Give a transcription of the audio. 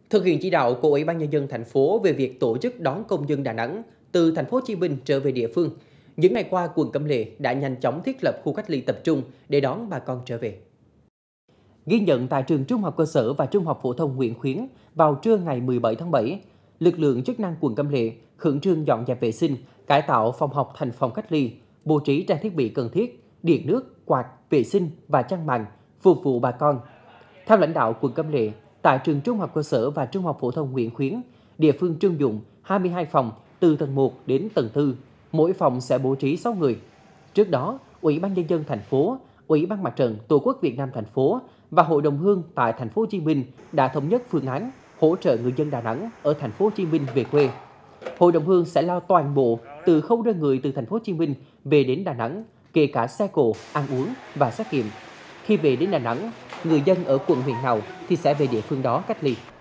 Thực hiện chỉ đạo của Ủy ban Nhân dân thành phố về việc tổ chức đón công dân Đà Nẵng từ thành phố Hồ Chí Minh trở về địa phương, những ngày qua quận Cẩm Lệ đã nhanh chóng thiết lập khu cách ly tập trung để đón bà con trở về. Ghi nhận tại trường Trung học cơ sở và Trung học phổ thông Nguyễn Khuyến vào trưa ngày 17 tháng 7, lực lượng chức năng quận Cẩm Lệ khẩn trương dọn dẹp vệ sinh, cải tạo phòng học thành phòng cách ly, bố trí trang thiết bị cần thiết, điện nước, quạt, vệ sinh và chăn màn phục vụ bà con. Theo lãnh đạo quận Cẩm Lệ, tại trường Trung học cơ sở và Trung học phổ thông Nguyễn Khuyến, địa phương trưng dụng 22 phòng từ tầng 1 đến tầng 4, mỗi phòng sẽ bố trí 6 người. Trước đó, Ủy ban Nhân dân thành phố, Ủy ban Mặt trận Tổ quốc Việt Nam thành phố và Hội đồng hương tại thành phố Hồ Chí Minh đã thống nhất phương án hỗ trợ người dân Đà Nẵng ở thành phố Hồ Chí Minh về quê. Hội đồng hương sẽ lo toàn bộ từ khâu đưa người từ thành phố Hồ Chí Minh về đến Đà Nẵng, kể cả xe cộ, ăn uống và xét nghiệm. Khi về đến Đà Nẵng, người dân ở quận huyện nào thì sẽ về địa phương đó cách ly.